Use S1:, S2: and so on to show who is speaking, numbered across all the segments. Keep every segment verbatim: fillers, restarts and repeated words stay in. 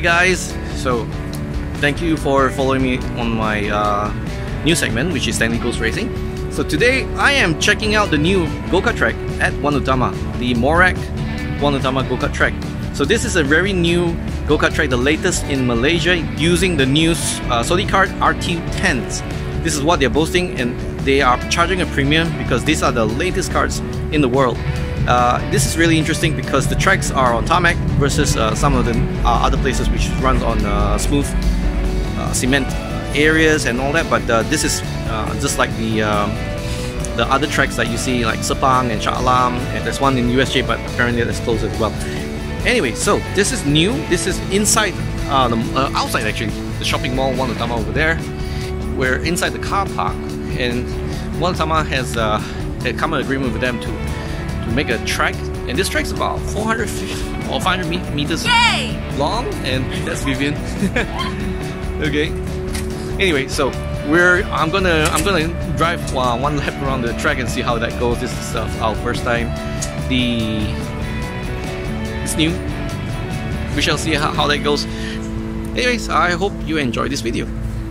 S1: guys, so thank you for following me on my uh, new segment, which is Stanley Goes Racing. So today I am checking out the new go-kart track at Utama, the MORAC Utama go-kart track. So this is a very new go-kart track, the latest in Malaysia, using the new uh, SodiKarts R T tens. This is what they're boasting, and they are charging a premium because these are the latest karts in the world. Uh, this is really interesting because the tracks are on tarmac versus uh, some of the uh, other places which runs on uh, smooth uh, cement areas and all that. But uh, this is uh, just like the um, the other tracks that you see, like Sepang and Shah Alam, and there's one in U S J, but apparently that's closed as well. Anyway, so this is new. This is inside, uh, the, uh, outside actually, the shopping mall, Utama over there. We're inside the car park, and Utama has uh, a common agreement with them to to make a track, and this track's about four hundred fifty or five hundred meters Yay! long, and that's Vivian. Okay. Anyway, so we're I'm gonna I'm gonna drive uh, one lap around the track and see how that goes. This is uh, our first time. The it's new. We shall see how, how that goes. Anyways, I hope you enjoy this video.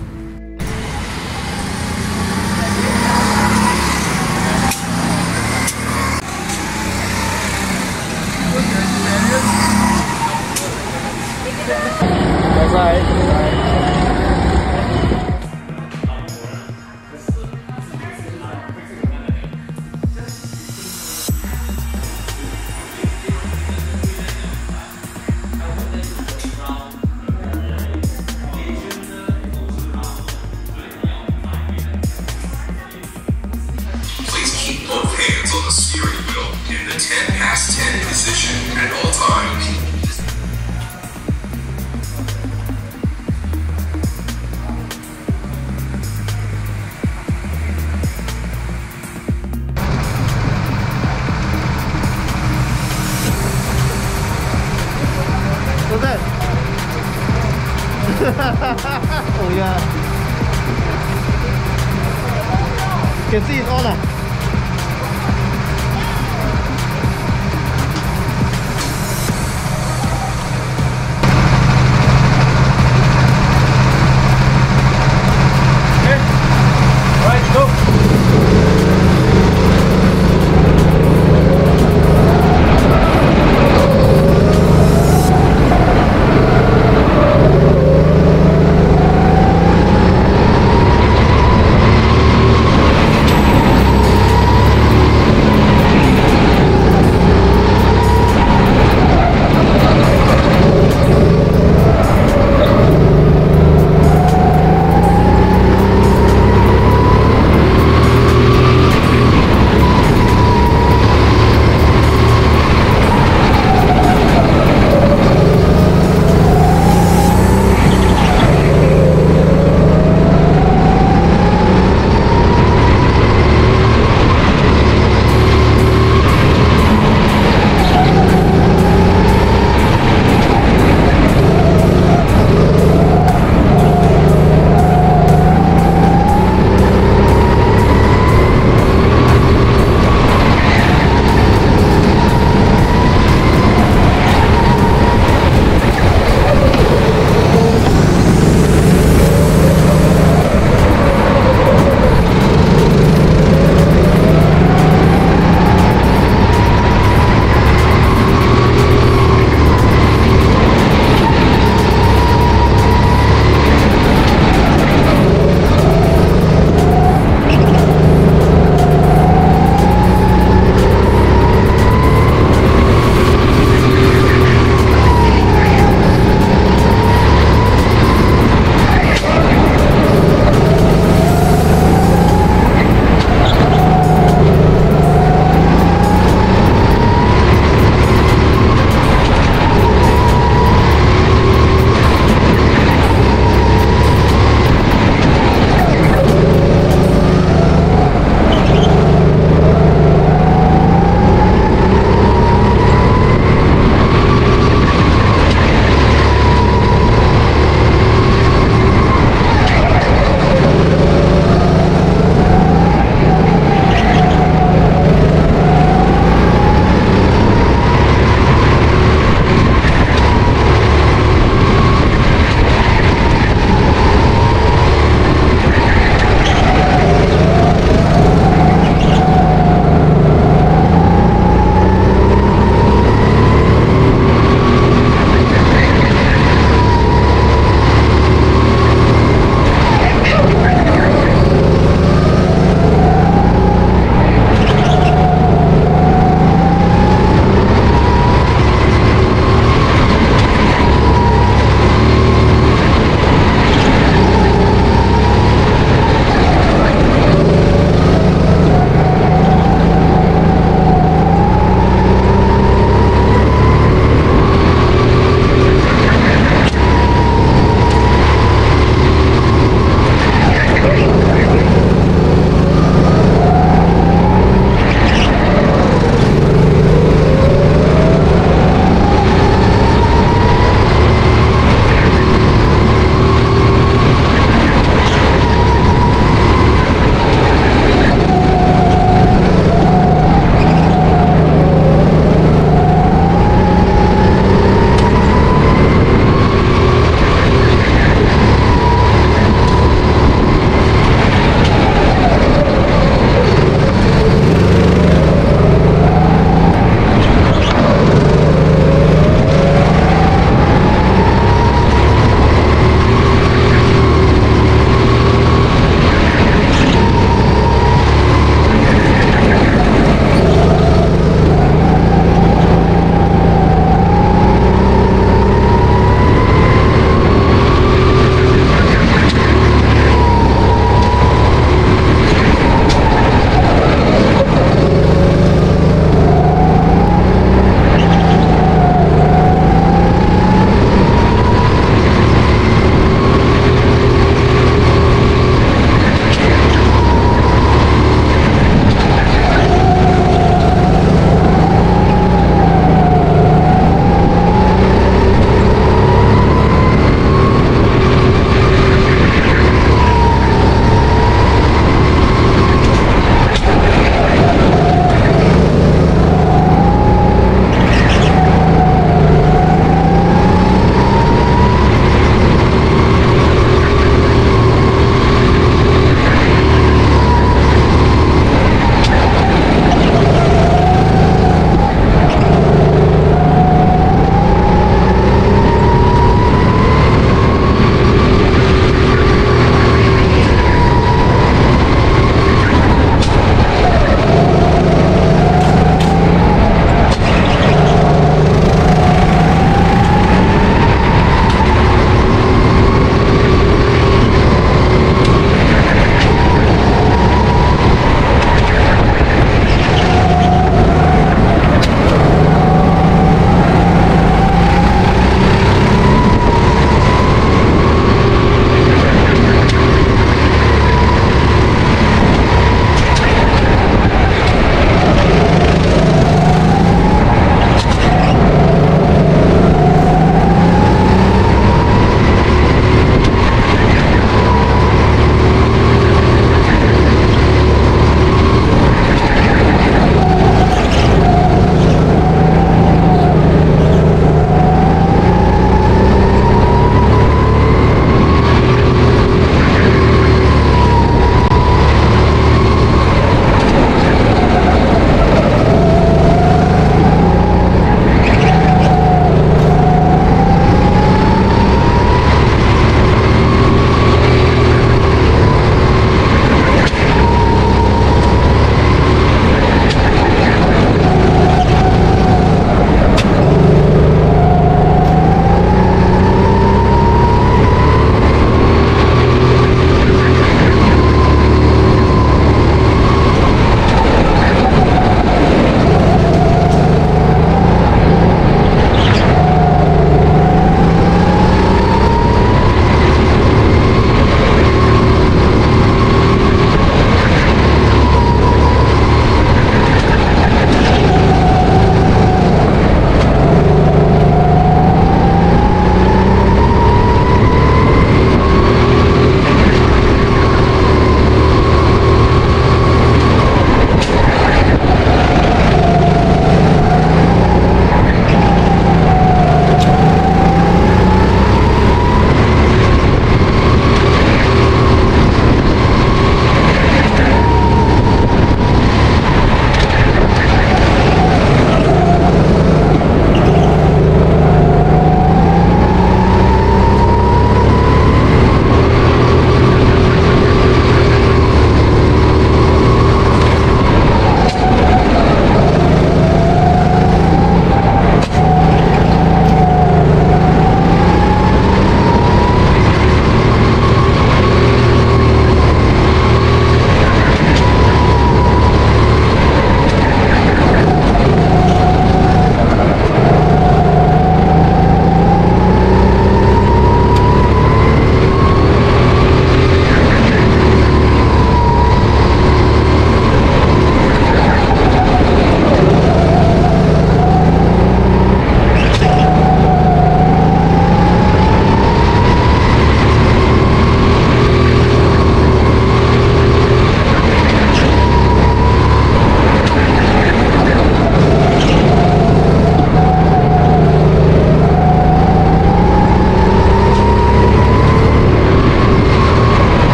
S2: ten past ten position at all times.
S3: What's that? Oh yeah. You can see it's on. Uh.